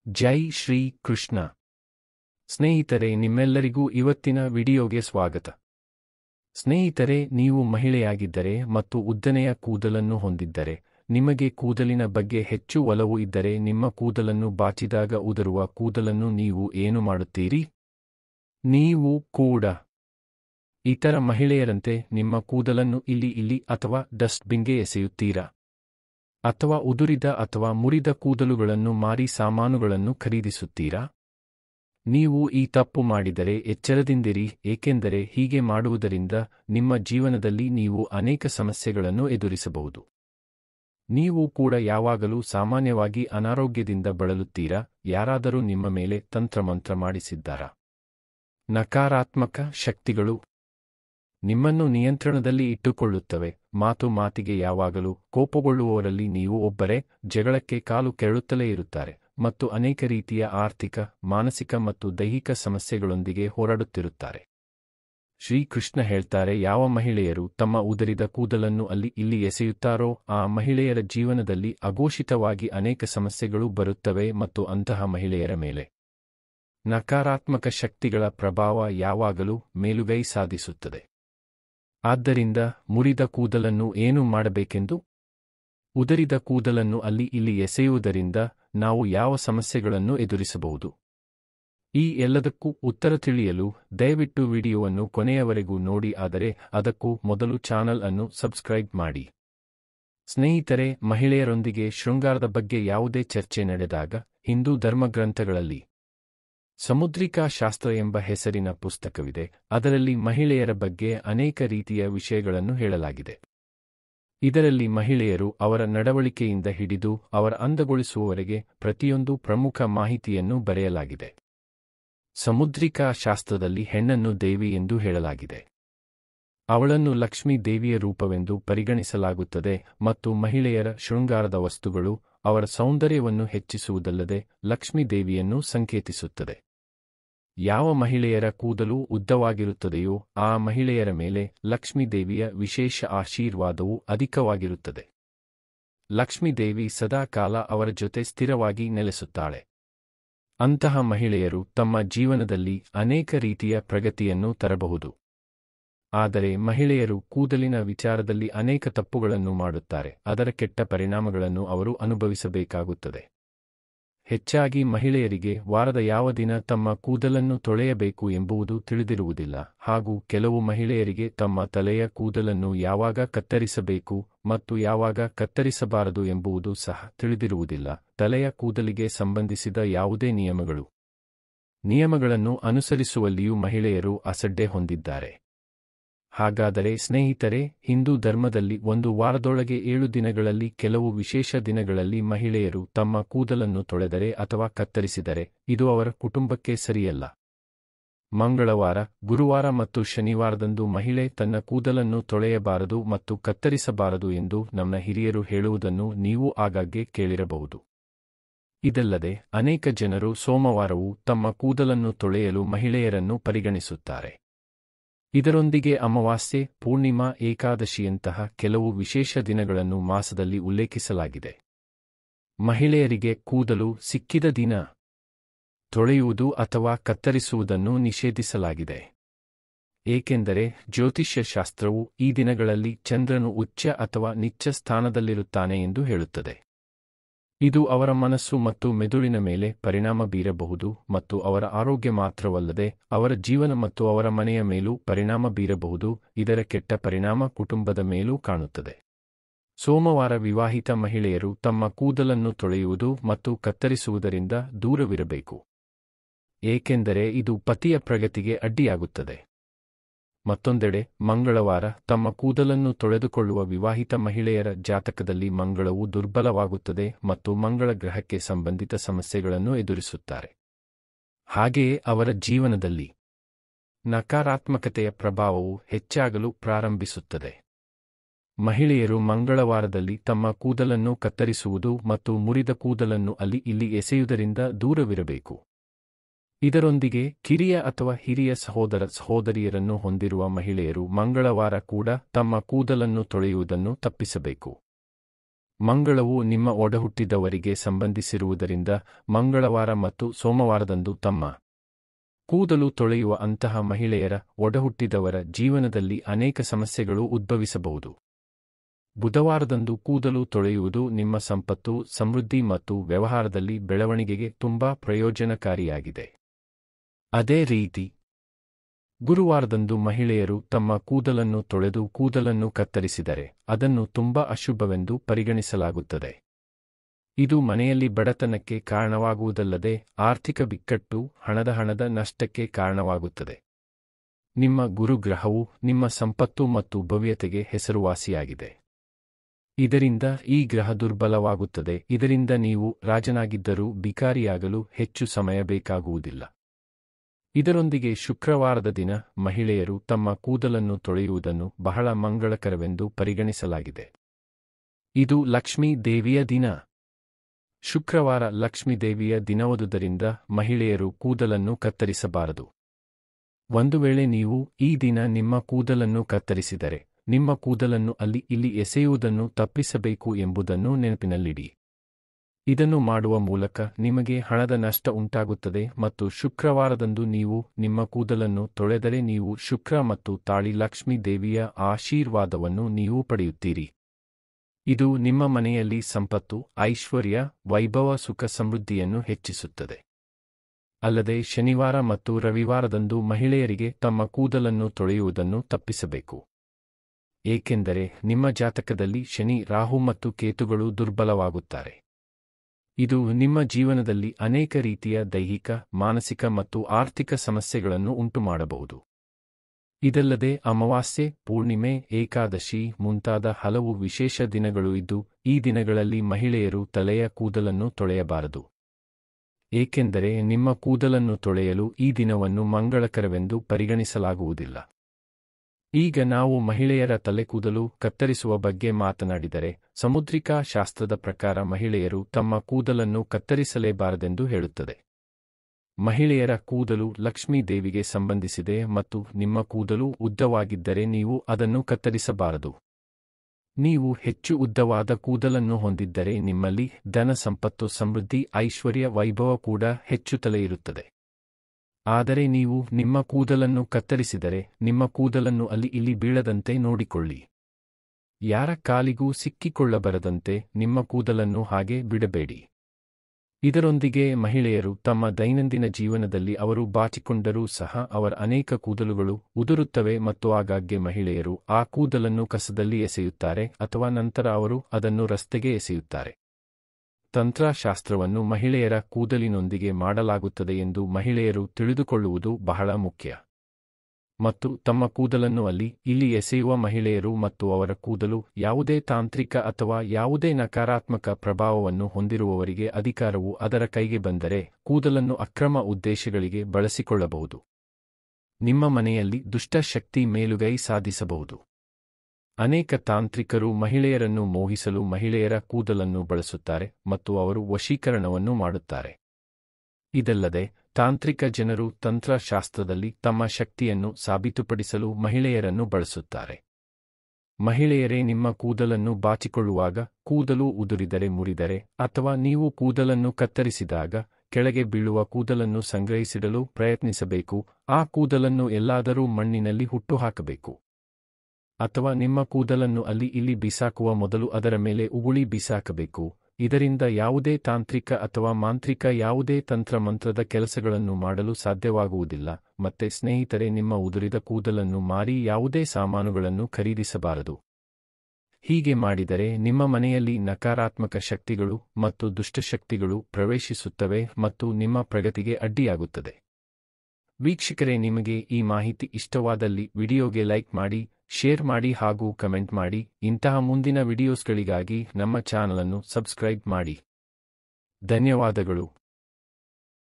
ಜೈ ಶ್ರೀ ಕೃಷ್ಣ. ಸ್ನೇಹಿತರೆ, ನಿಮ್ಮೆಲ್ಲರಿಗೂ ಇವತ್ತಿನ ವಿಡಿಯೋಗೆ ಸ್ವಾಗತ. ಸ್ನೇಹಿತರೆ, ನೀವು ಮಹಿಳೆಯಾಗಿದ್ದರೆ ಮತ್ತು ಉದ್ದನೆಯ ಕೂದಲನ್ನು ಹೊಂದಿದ್ದರೆ, ನಿಮಗೆ ಕೂದಲಿನ ಬಗ್ಗೆ ಹೆಚ್ಚು ಒಲವು ಇದ್ದರೆ, ನಿಮ್ಮ ಕೂದಲನ್ನು ಬಾಚಿದಾಗ ಉದುರುವ ಕೂದಲನ್ನು ನೀವು ಏನು ಮಾಡುತ್ತೀರಿ? ನೀವು ಕೂಡ ಇತರ ಮಹಿಳೆಯರಂತೆ ನಿಮ್ಮ ಕೂದಲನ್ನು ಇಲ್ಲಿ ಅಥವಾ ಡಸ್ಟ್ಬಿನ್ಗೆ ಎಸೆಯುತ್ತೀರಾ? ಅಥವಾ ಉದುರಿದ ಅಥವಾ ಮುರಿದ ಕೂದಲುಗಳನ್ನು ಮಾರಿ ಸಾಮಾನುಗಳನ್ನು ಖರೀದಿಸುತ್ತೀರಾ? ನೀವು ಈ ತಪ್ಪು ಮಾಡಿದರೆ ಎಚ್ಚರದಿಂದಿರಿ, ಏಕೆಂದರೆ ಹೀಗೆ ಮಾಡುವುದರಿಂದ ನಿಮ್ಮ ಜೀವನದಲ್ಲಿ ನೀವು ಅನೇಕ ಸಮಸ್ಯೆಗಳನ್ನು ಎದುರಿಸಬಹುದು. ನೀವು ಕೂಡ ಯಾವಾಗಲೂ ಸಾಮಾನ್ಯವಾಗಿ ಅನಾರೋಗ್ಯದಿಂದ ಬಳಲುತ್ತೀರಾ? ಯಾರಾದರೂ ನಿಮ್ಮ ಮೇಲೆ ತಂತ್ರಮಂತ್ರ ಮಾಡಿಸಿದ್ದಾರಾ? ನಕಾರಾತ್ಮಕ ಶಕ್ತಿಗಳು ನಿಮ್ಮನ್ನು ನಿಯಂತ್ರಣದಲ್ಲಿ ಇಟ್ಟುಕೊಳ್ಳುತ್ತವೆ. ಮಾತಿಗೆ ಯಾವಾಗಲೂ ಕೋಪಗೊಳ್ಳುವವರಲ್ಲಿ ನೀವು ಒಬ್ಬರೇ, ಜಗಳಕ್ಕೆ ಕಾಲು ಕೆರಳುತ್ತಲೇ ಇರುತ್ತಾರೆ ಮತ್ತು ಅನೇಕ ರೀತಿಯ ಆರ್ಥಿಕ, ಮಾನಸಿಕ ಮತ್ತು ದೈಹಿಕ ಸಮಸ್ಯೆಗಳೊಂದಿಗೆ ಹೋರಾಡುತ್ತಿರುತ್ತಾರೆ. ಶ್ರೀಕೃಷ್ಣ ಹೇಳ್ತಾರೆ, ಯಾವ ಮಹಿಳೆಯರು ತಮ್ಮ ಉದುರಿದ ಕೂದಲನ್ನು ಇಲ್ಲಿ ಎಸೆಯುತ್ತಾರೋ ಆ ಮಹಿಳೆಯರ ಜೀವನದಲ್ಲಿ ಅಘೋಷಿತವಾಗಿ ಅನೇಕ ಸಮಸ್ಯೆಗಳು ಬರುತ್ತವೆ ಮತ್ತು ಅಂತಹ ಮಹಿಳೆಯರ ಮೇಲೆ ನಕಾರಾತ್ಮಕ ಶಕ್ತಿಗಳ ಪ್ರಭಾವ ಯಾವಾಗಲೂ ಮೇಲುಗೈ ಸಾಧಿಸುತ್ತದೆ. ಆದ್ದರಿಂದ ಮುರಿದ ಕೂದಲನ್ನು ಏನು ಮಾಡಬೇಕೆಂದು? ಉದುರಿದ ಕೂದಲನ್ನು ಇಲ್ಲಿ ಎಸೆಯುವುದರಿಂದ ನಾವು ಯಾವ ಸಮಸ್ಯೆಗಳನ್ನು ಎದುರಿಸಬಹುದು? ಈ ಎಲ್ಲದಕ್ಕೂ ಉತ್ತರ ತಿಳಿಯಲು ದಯವಿಟ್ಟು ವಿಡಿಯೋವನ್ನು ಕೊನೆಯವರೆಗೂ ನೋಡಿ, ಆದರೆ ಅದಕ್ಕೂ ಮೊದಲು ಚಾನಲ್ ಅನ್ನು ಸಬ್ಸ್ಕ್ರೈಬ್ ಮಾಡಿ. ಸ್ನೇಹಿತರೆ, ಮಹಿಳೆಯರೊಂದಿಗೆ ಶೃಂಗಾರದ ಬಗ್ಗೆ ಯಾವುದೇ ಚರ್ಚೆ ನಡೆದಾಗ ಹಿಂದೂ ಧರ್ಮಗ್ರಂಥಗಳಲ್ಲಿ ಸಮುದ್ರಿಕಾ ಶಾಸ್ತ್ರ ಎಂಬ ಹೆಸರಿನ ಪುಸ್ತಕವಿದೆ. ಅದರಲ್ಲಿ ಮಹಿಳೆಯರ ಬಗ್ಗೆ ಅನೇಕ ರೀತಿಯ ವಿಷಯಗಳನ್ನು ಹೇಳಲಾಗಿದೆ. ಇದರಲ್ಲಿ ಮಹಿಳೆಯರು ಅವರ ನಡವಳಿಕೆಯಿಂದ ಹಿಡಿದು ಅವರ ಅಂದಗೊಳಿಸುವವರೆಗೆ ಪ್ರತಿಯೊಂದು ಪ್ರಮುಖ ಮಾಹಿತಿಯನ್ನು ಬರೆಯಲಾಗಿದೆ. ಸಮುದ್ರಿಕಾ ಶಾಸ್ತ್ರದಲ್ಲಿ ಹೆಣ್ಣನ್ನು ದೇವಿ ಎಂದು ಹೇಳಲಾಗಿದೆ. ಅವಳನ್ನು ಲಕ್ಷ್ಮೀ ದೇವಿಯ ರೂಪವೆಂದು ಪರಿಗಣಿಸಲಾಗುತ್ತದೆ ಮತ್ತು ಮಹಿಳೆಯರ ಶೃಂಗಾರದ ವಸ್ತುಗಳು ಅವರ ಸೌಂದರ್ಯವನ್ನು ಹೆಚ್ಚಿಸುವುದಲ್ಲದೆ ಲಕ್ಷ್ಮೀ ದೇವಿಯನ್ನು ಸಂಕೇತಿಸುತ್ತದೆ. ಯಾವ ಮಹಿಳೆಯರ ಕೂದಲು ಉದ್ದವಾಗಿರುತ್ತದೆಯೋ ಆ ಮಹಿಳೆಯರ ಮೇಲೆ ಲಕ್ಷ್ಮೀ ದೇವಿಯ ವಿಶೇಷ ಆಶೀರ್ವಾದವು ಅಧಿಕವಾಗಿರುತ್ತದೆ. ಲಕ್ಷ್ಮೀ ದೇವಿ ಸದಾ ಕಾಲ ಅವರ ಜೊತೆ ಸ್ಥಿರವಾಗಿ ನೆಲೆಸುತ್ತಾಳೆ. ಅಂತಹ ಮಹಿಳೆಯರು ತಮ್ಮ ಜೀವನದಲ್ಲಿ ಅನೇಕ ರೀತಿಯ ಪ್ರಗತಿಯನ್ನು ತರಬಹುದು. ಆದರೆ ಮಹಿಳೆಯರು ಕೂದಲಿನ ವಿಚಾರದಲ್ಲಿ ಅನೇಕ ತಪ್ಪುಗಳನ್ನು ಮಾಡುತ್ತಾರೆ. ಅದರ ಕೆಟ್ಟ ಪರಿಣಾಮಗಳನ್ನು ಅವರು ಅನುಭವಿಸಬೇಕಾಗುತ್ತದೆ. ಹೆಚ್ಚಾಗಿ ಮಹಿಳೆಯರಿಗೆ ವಾರದ ಯಾವ ದಿನ ತಮ್ಮ ಕೂದಲನ್ನು ತೊಳೆಯಬೇಕು ಎಂಬುದು ತಿಳಿದಿರುವುದಿಲ್ಲ, ಹಾಗೂ ಕೆಲವು ಮಹಿಳೆಯರಿಗೆ ತಮ್ಮ ತಲೆಯ ಕೂದಲನ್ನು ಯಾವಾಗ ಕತ್ತರಿಸಬೇಕು ಮತ್ತು ಯಾವಾಗ ಕತ್ತರಿಸಬಾರದು ಎಂಬುದು ಸಹ ತಿಳಿದಿರುವುದಿಲ್ಲ. ತಲೆಯ ಕೂದಲಿಗೆ ಸಂಬಂಧಿಸಿದ ಯಾವುದೇ ನಿಯಮಗಳನ್ನು ಅನುಸರಿಸುವಲ್ಲಿಯೂ ಮಹಿಳೆಯರು ಅಸಡ್ಡೆ ಹೊಂದಿದ್ದಾರೆ. ಹಾಗಾದರೆ ಸ್ನೇಹಿತರೆ, ಹಿಂದೂ ಧರ್ಮದಲ್ಲಿ ಒಂದು ವಾರದೊಳಗೆ 7 ದಿನಗಳಲ್ಲಿ ಕೆಲವು ವಿಶೇಷ ದಿನಗಳಲ್ಲಿ ಮಹಿಳೆಯರು ತಮ್ಮ ಕೂದಲನ್ನು ತೊಳೆದರೆ ಅಥವಾ ಕತ್ತರಿಸಿದರೆ ಇದು ಅವರ ಕುಟುಂಬಕ್ಕೆ ಸರಿಯಲ್ಲ. ಮಂಗಳವಾರ, ಗುರುವಾರ ಮತ್ತು ಶನಿವಾರದಂದು ಮಹಿಳೆ ತನ್ನ ಕೂದಲನ್ನು ತೊಳೆಯಬಾರದು ಮತ್ತು ಕತ್ತರಿಸಬಾರದು ಎಂದು ನಮ್ಮ ಹಿರಿಯರು ಹೇಳುವುದನ್ನು ನೀವು ಆಗಾಗ್ಗೆ ಕೇಳಿರಬಹುದು. ಇದಲ್ಲದೆ ಅನೇಕ ಜನರು ಸೋಮವಾರವೂ ತಮ್ಮ ಕೂದಲನ್ನು ತೊಳೆಯಲು ಮಹಿಳೆಯರನ್ನು ಪರಿಗಣಿಸುತ್ತಾರೆ. ಇದರೊಂದಿಗೆ ಅಮಾವಾಸ್ಯೆ, ಪೂರ್ಣಿಮಾ, ಏಕಾದಶಿಯಂತಹ ಕೆಲವು ವಿಶೇಷ ದಿನಗಳನ್ನು ಮಾಸದಲ್ಲಿ ಉಲ್ಲೇಖಿಸಲಾಗಿದೆ. ಮಹಿಳೆಯರಿಗೆ ಕೂದಲು ಸಿಕ್ಕಿದ ದಿನ ತೊಳೆಯುವುದು ಅಥವಾ ಕತ್ತರಿಸುವುದನ್ನು ನಿಷೇಧಿಸಲಾಗಿದೆ. ಏಕೆಂದರೆ ಜ್ಯೋತಿಷ್ಯ ಶಾಸ್ತ್ರವು ಈ ದಿನಗಳಲ್ಲಿ ಚಂದ್ರನು ಉಚ್ಚ ಅಥವಾ ನಿಚ್ಚ ಸ್ಥಾನದಲ್ಲಿರುತ್ತಾನೆ ಎಂದು ಹೇಳುತ್ತದೆ. ಇದು ಅವರ ಮನಸ್ಸು ಮತ್ತು ಮೆದುಳಿನ ಮೇಲೆ ಪರಿಣಾಮ ಬೀರಬಹುದು ಮತ್ತು ಅವರ ಆರೋಗ್ಯ ಮಾತ್ರವಲ್ಲದೆ ಅವರ ಜೀವನ ಮತ್ತು ಅವರ ಮನೆಯ ಮೇಲೂ ಪರಿಣಾಮ ಬೀರಬಹುದು. ಇದರ ಕೆಟ್ಟ ಪರಿಣಾಮ ಕುಟುಂಬದ ಮೇಲೂ ಕಾಣುತ್ತದೆ. ಸೋಮವಾರ ವಿವಾಹಿತ ಮಹಿಳೆಯರು ತಮ್ಮ ಕೂದಲನ್ನು ತೊಳೆಯುವುದು ಮತ್ತು ಕತ್ತರಿಸುವುದರಿಂದ ದೂರವಿರಬೇಕು, ಏಕೆಂದರೆ ಇದು ಪತಿಯ ಪ್ರಗತಿಗೆ ಅಡ್ಡಿಯಾಗುತ್ತದೆ. ಮತ್ತೊಂದೆಡೆ ಮಂಗಳವಾರ ತಮ್ಮ ಕೂದಲನ್ನು ತೊಳೆದುಕೊಳ್ಳುವ ವಿವಾಹಿತ ಮಹಿಳೆಯರ ಜಾತಕದಲ್ಲಿ ಮಂಗಳವು ದುರ್ಬಲವಾಗುತ್ತದೆ ಮತ್ತು ಮಂಗಳ ಗ್ರಹಕ್ಕೆ ಸಂಬಂಧಿತ ಸಮಸ್ಯೆಗಳನ್ನು ಎದುರಿಸುತ್ತಾರೆ. ಹಾಗೆಯೇ ಅವರ ಜೀವನದಲ್ಲಿ ನಕಾರಾತ್ಮಕತೆಯ ಪ್ರಭಾವವು ಹೆಚ್ಚಾಗಲು ಪ್ರಾರಂಭಿಸುತ್ತದೆ. ಮಹಿಳೆಯರು ಮಂಗಳವಾರದಲ್ಲಿ ತಮ್ಮ ಕೂದಲನ್ನು ಕತ್ತರಿಸುವುದು ಮತ್ತು ಮುರಿದ ಕೂದಲನ್ನು ಇಲ್ಲಿ ಎಸೆಯುವುದರಿಂದ ದೂರವಿರಬೇಕು. ಇದರೊಂದಿಗೆ ಕಿರಿಯ ಅಥವಾ ಹಿರಿಯ ಸಹೋದರಿಯರನ್ನು ಹೊಂದಿರುವ ಮಹಿಳೆಯರು ಮಂಗಳವಾರ ಕೂಡ ತಮ್ಮ ಕೂದಲನ್ನು ತೊಳೆಯುವುದನ್ನು ತಪ್ಪಿಸಬೇಕು. ಮಂಗಳವು ನಿಮ್ಮ ಒಡಹುಟ್ಟಿದವರಿಗೆ ಸಂಬಂಧಿಸಿರುವುದರಿಂದ ಮಂಗಳವಾರ ಮತ್ತು ಸೋಮವಾರದಂದು ತಮ್ಮ ಕೂದಲು ತೊಳೆಯುವ ಅಂತಹ ಮಹಿಳೆಯರ ಒಡಹುಟ್ಟಿದವರ ಜೀವನದಲ್ಲಿ ಅನೇಕ ಸಮಸ್ಯೆಗಳು ಉದ್ಭವಿಸಬಹುದು. ಬುಧವಾರದಂದು ಕೂದಲು ತೊಳೆಯುವುದು ನಿಮ್ಮ ಸಂಪತ್ತು, ಸಮೃದ್ಧಿ ಮತ್ತು ವ್ಯವಹಾರದಲ್ಲಿ ಬೆಳವಣಿಗೆಗೆ ತುಂಬಾ ಪ್ರಯೋಜನಕಾರಿಯಾಗಿದೆ. ಅದೇ ರೀತಿ ಗುರುವಾರದಂದು ಮಹಿಳೆಯರು ತಮ್ಮ ಕೂದಲನ್ನು ತೊಳೆದು ಕೂದಲನ್ನು ಕತ್ತರಿಸಿದರೆ ಅದನ್ನು ತುಂಬಾ ಅಶುಭವೆಂದು ಪರಿಗಣಿಸಲಾಗುತ್ತದೆ. ಇದು ಮನೆಯಲ್ಲಿ ಬಡತನಕ್ಕೆ ಕಾರಣವಾಗುವುದಲ್ಲದೆ ಆರ್ಥಿಕ ಬಿಕ್ಕಟ್ಟು, ಹಣದ ನಷ್ಟಕ್ಕೆ ಕಾರಣವಾಗುತ್ತದೆ. ನಿಮ್ಮ ಗುರುಗ್ರಹವು ನಿಮ್ಮ ಸಂಪತ್ತು ಮತ್ತು ಭವ್ಯತೆಗೆ ಹೆಸರುವಾಸಿಯಾಗಿದೆ. ಇದರಿಂದ ಈ ಗ್ರಹ ದುರ್ಬಲವಾಗುತ್ತದೆ. ಇದರಿಂದ ನೀವು ರಾಜನಾಗಿದ್ದರೂ ಬಿಕಾರಿಯಾಗಲು ಹೆಚ್ಚು ಸಮಯ ಬೇಕಾಗುವುದಿಲ್ಲ. ಇದರೊಂದಿಗೆ ಶುಕ್ರವಾರದ ದಿನ ಮಹಿಳೆಯರು ತಮ್ಮ ಕೂದಲನ್ನು ತೊಳೆಯುವುದನ್ನು ಬಹಳ ಮಂಗಳಕರವೆಂದು ಪರಿಗಣಿಸಲಾಗಿದೆ. ಇದು ಲಕ್ಷ್ಮೀ ದೇವಿಯ ದಿನ. ಶುಕ್ರವಾರ ಲಕ್ಷ್ಮೀ ದೇವಿಯ ದಿನವಾದುದರಿಂದ ಮಹಿಳೆಯರು ಕೂದಲನ್ನು ಕತ್ತರಿಸಬಾರದು. ಒಂದು ವೇಳೆ ನೀವು ಈ ದಿನ ನಿಮ್ಮ ಕೂದಲನ್ನು ಕತ್ತರಿಸಿದರೆ ನಿಮ್ಮ ಕೂದಲನ್ನು ಅಲ್ಲಿ ಇಲ್ಲಿ ಎಸೆಯುವುದನ್ನು ತಪ್ಪಿಸಬೇಕು ಎಂಬುದನ್ನು ನೆನಪಿನಲ್ಲಿಡಿ. ಇದನ್ನು ಮಾಡುವ ಮೂಲಕ ನಿಮಗೆ ಹಣದ ನಷ್ಟ ಉಂಟಾಗುತ್ತದೆ ಮತ್ತು ಶುಕ್ರವಾರದಂದು ನೀವು ನಿಮ್ಮ ಕೂದಲನ್ನು ತೊಳೆದರೆ ನೀವು ಶುಕ್ರ ಮತ್ತು ತಾಳಿ ಲಕ್ಷ್ಮೀ ದೇವಿಯ ಆಶೀರ್ವಾದವನ್ನು ನೀವು ಪಡೆಯುತ್ತೀರಿ. ಇದು ನಿಮ್ಮ ಮನೆಯಲ್ಲಿ ಸಂಪತ್ತು, ಐಶ್ವರ್ಯ, ವೈಭವ, ಸುಖ, ಸಮೃದ್ಧಿಯನ್ನು ಹೆಚ್ಚಿಸುತ್ತದೆ. ಅಲ್ಲದೆ ಶನಿವಾರ ಮತ್ತು ರವಿವಾರದಂದು ಮಹಿಳೆಯರಿಗೆ ತಮ್ಮ ಕೂದಲನ್ನು ತೊಳೆಯುವುದನ್ನು ತಪ್ಪಿಸಬೇಕು. ಏಕೆಂದರೆ ನಿಮ್ಮ ಜಾತಕದಲ್ಲಿ ಶನಿ, ರಾಹು ಮತ್ತು ಕೇತುಗಳು ದುರ್ಬಲವಾಗುತ್ತಾರೆ. ಇದು ನಿಮ್ಮ ಜೀವನದಲ್ಲಿ ಅನೇಕ ರೀತಿಯ ದೈಹಿಕ, ಮಾನಸಿಕ ಮತ್ತು ಆರ್ಥಿಕ ಸಮಸ್ಯೆಗಳನ್ನು ಉಂಟುಮಾಡಬಹುದು. ಇದಲ್ಲದೆ ಅಮಾವಾಸ್ಯೆ, ಪೂರ್ಣಿಮೆ, ಏಕಾದಶಿ ಮುಂತಾದ ಹಲವು ವಿಶೇಷ ದಿನಗಳು ಇದ್ದು ಈ ದಿನಗಳಲ್ಲಿ ಮಹಿಳೆಯರು ತಲೆಯ ಕೂದಲನ್ನು ತೊಳೆಯಬಾರದು. ಏಕೆಂದರೆ ನಿಮ್ಮ ಕೂದಲನ್ನು ತೊಳೆಯಲು ಈ ದಿನವನ್ನು ಮಂಗಳಕರವೆಂದು ಪರಿಗಣಿಸಲಾಗುವುದಿಲ್ಲ. ಈಗ ನಾವು ಮಹಿಳೆಯರ ತಲೆಕೂದಲು ಕತ್ತರಿಸುವ ಬಗ್ಗೆ ಮಾತನಾಡಿದರೆ, ಸಾಮುದ್ರಿಕ ಶಾಸ್ತ್ರದ ಪ್ರಕಾರ ಮಹಿಳೆಯರು ತಮ್ಮ ಕೂದಲನ್ನು ಕತ್ತರಿಸಲೇಬಾರದೆಂದು ಹೇಳುತ್ತದೆ. ಮಹಿಳೆಯರ ಕೂದಲು ಲಕ್ಷ್ಮೀ ದೇವಿಗೆ ಸಂಬಂಧಿಸಿದೆ ಮತ್ತು ನಿಮ್ಮ ಕೂದಲು ಉದ್ದವಾಗಿದ್ದರೆ ನೀವು ಅದನ್ನು ಕತ್ತರಿಸಬಾರದು. ನೀವು ಹೆಚ್ಚು ಉದ್ದವಾದ ಕೂದಲನ್ನು ಹೊಂದಿದ್ದರೆ ನಿಮ್ಮಲ್ಲಿ ಧನ, ಸಂಪತ್ತು, ಸಮೃದ್ಧಿ, ಐಶ್ವರ್ಯ, ವೈಭವ ಕೂಡ ಹೆಚ್ಚುತ್ತಲೇ ಇರುತ್ತದೆ. ಆದರೆ ನೀವು ನಿಮ್ಮ ಕೂದಲನ್ನು ಕತ್ತರಿಸಿದರೆ ನಿಮ್ಮ ಕೂದಲನ್ನು ಅಲ್ಲಿ ಇಲ್ಲಿ ಬೀಳದಂತೆ ನೋಡಿಕೊಳ್ಳಿ. ಯಾರ ಕಾಲಿಗೂ ಸಿಕ್ಕಿಕೊಳ್ಳಬರದಂತೆ ನಿಮ್ಮ ಕೂದಲನ್ನು ಹಾಗೆ ಬಿಡಬೇಡಿ. ಇದರೊಂದಿಗೆ ಮಹಿಳೆಯರು ತಮ್ಮ ದೈನಂದಿನ ಜೀವನದಲ್ಲಿ ಅವರು ಬಾಚಿಕೊಂಡರೂ ಸಹ ಅವರ ಅನೇಕ ಕೂದಲುಗಳು ಉದುರುತ್ತವೆ ಮತ್ತು ಆಗಾಗ್ಗೆ ಮಹಿಳೆಯರು ಆ ಕೂದಲನ್ನು ಕಸದಲ್ಲಿ ಎಸೆಯುತ್ತಾರೆ ಅಥವಾ ನಂತರ ಅವರು ಅದನ್ನು ರಸ್ತೆಗೆ ಎಸೆಯುತ್ತಾರೆ. ತಂತ್ರಶಾಸ್ತ್ರವನ್ನು ಮಹಿಳೆಯರ ಕೂದಲಿನೊಂದಿಗೆ ಮಾಡಲಾಗುತ್ತದೆ ಎಂದು ಮಹಿಳೆಯರು ತಿಳಿದುಕೊಳ್ಳುವುದು ಬಹಳ ಮುಖ್ಯ. ಮತ್ತು ತಮ್ಮ ಕೂದಲನ್ನು ಅಲ್ಲಿ ಇಲ್ಲಿ ಎಸೆಯುವ ಮಹಿಳೆಯರು ಮತ್ತು ಅವರ ಕೂದಲು ಯಾವುದೇ ತಾಂತ್ರಿಕ ಅಥವಾ ಯಾವುದೇ ನಕಾರಾತ್ಮಕ ಪ್ರಭಾವವನ್ನು ಹೊಂದಿರುವವರಿಗೆ ಅಧಿಕಾರವು ಅದರ ಕೈಗೆ ಬಂದರೆ ಕೂದಲನ್ನು ಅಕ್ರಮ ಉದ್ದೇಶಗಳಿಗೆ ಬಳಸಿಕೊಳ್ಳಬಹುದು. ನಿಮ್ಮ ಮನೆಯಲ್ಲಿ ದುಷ್ಟ ಶಕ್ತಿ ಮೇಲುಗೈ ಸಾಧಿಸಬಹುದು. ಅನೇಕ ತಾಂತ್ರಿಕರು ಮಹಿಳೆಯರನ್ನು ಮೋಹಿಸಲು ಮಹಿಳೆಯರ ಕೂದಲನ್ನು ಬಳಸುತ್ತಾರೆ ಮತ್ತು ಅವರು ವಶೀಕರಣವನ್ನು ಮಾಡುತ್ತಾರೆ. ಇದಲ್ಲದೆ ತಾಂತ್ರಿಕ ಜನರು ತಂತ್ರಶಾಸ್ತ್ರದಲ್ಲಿ ತಮ್ಮ ಶಕ್ತಿಯನ್ನು ಸಾಬೀತುಪಡಿಸಲು ಮಹಿಳೆಯರನ್ನು ಬಳಸುತ್ತಾರೆ. ಮಹಿಳೆಯರೇ ನಿಮ್ಮ ಕೂದಲನ್ನು ಬಾಚಿಕೊಳ್ಳುವಾಗ ಕೂದಲು ಉದುರಿದರೆ, ಮುರಿದರೆ ಅಥವಾ ನೀವು ಕೂದಲನ್ನು ಕತ್ತರಿಸಿದಾಗ ಕೆಳಗೆ ಬೀಳುವ ಕೂದಲನ್ನು ಸಂಗ್ರಹಿಸಿಡಲು ಪ್ರಯತ್ನಿಸಬೇಕು. ಆ ಕೂದಲನ್ನು ಎಲ್ಲಾದರೂ ಮಣ್ಣಿನಲ್ಲಿ ಹುಟ್ಟುಹಾಕಬೇಕು. ಅಥವಾ ನಿಮ್ಮ ಕೂದಲನ್ನು ಅಲ್ಲಿ ಇಲ್ಲಿ ಬಿಸಾಕುವ ಮೊದಲು ಅದರ ಮೇಲೆ ಉಗುಳಿ ಬಿಸಾಕಬೇಕು. ಇದರಿಂದ ಯಾವುದೇ ತಾಂತ್ರಿಕ ಅಥವಾ ಮಾಂತ್ರಿಕ ಯಾವುದೇ ತಂತ್ರಮಂತ್ರದ ಕೆಲಸಗಳನ್ನು ಮಾಡಲು ಸಾಧ್ಯವಾಗುವುದಿಲ್ಲ. ಮತ್ತೆ ಸ್ನೇಹಿತರೆ, ನಿಮ್ಮ ಉದುರಿದ ಕೂದಲನ್ನು ಮಾರಿ ಯಾವುದೇ ಸಾಮಾನುಗಳನ್ನು ಖರೀದಿಸಬಾರದು. ಹೀಗೆ ಮಾಡಿದರೆ ನಿಮ್ಮ ಮನೆಯಲ್ಲಿ ನಕಾರಾತ್ಮಕ ಶಕ್ತಿಗಳು ಮತ್ತು ದುಷ್ಟಶಕ್ತಿಗಳು ಪ್ರವೇಶಿಸುತ್ತವೆ ಮತ್ತು ನಿಮ್ಮ ಪ್ರಗತಿಗೆ ಅಡ್ಡಿಯಾಗುತ್ತದೆ. ವೀಕ್ಷಕರೇ, ನಿಮಗೆ ಈ ಮಾಹಿತಿ ಇಷ್ಟವಾದಲ್ಲಿ ವಿಡಿಯೋಗೆ ಲೈಕ್ ಮಾಡಿ, ಶೇರ್ ಮಾಡಿ ಹಾಗೂ ಕಮೆಂಟ್ ಮಾಡಿ. ಇಂತಹ ಮುಂದಿನ ವಿಡಿಯೋಸ್ಗಳಿಗಾಗಿ ನಮ್ಮ ಚಾನಲ್ ಅನ್ನು ಸಬ್ಸ್ಕ್ರೈಬ್ ಮಾಡಿ. ಧನ್ಯವಾದಗಳು.